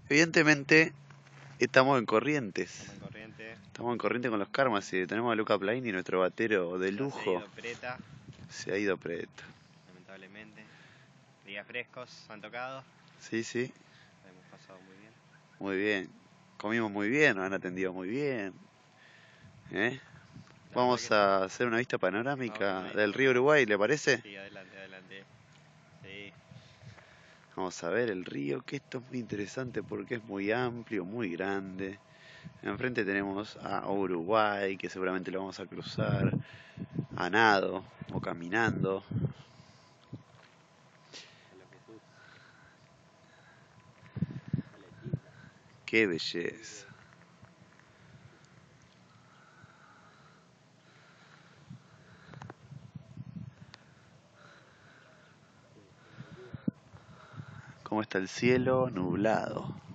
Evidentemente, estamos en Corrientes. Estamos en Corrientes. Estamos en Corrientes con los Karmas y tenemos a Luca Plaini, nuestro batero de Ya lujo. se ha ido Preta, Se ha ido Preto. lamentablemente. Días frescos han tocado. Sí, sí, La hemos pasado muy bien. muy bien. Comimos muy bien, nos han atendido muy bien. ¿Eh? La Vamos verdad a hacer una vista Vamos a panorámica una vista del río Uruguay, ¿le panorámica. parece? Sí, adelante, adelante. Sí, Vamos a ver el río, que esto es muy interesante porque es muy amplio, muy grande. Enfrente tenemos a Uruguay, que seguramente lo vamos a cruzar a nado o caminando. a lo Jesús. ¡Qué belleza! ¿Cómo está el cielo? Nublado.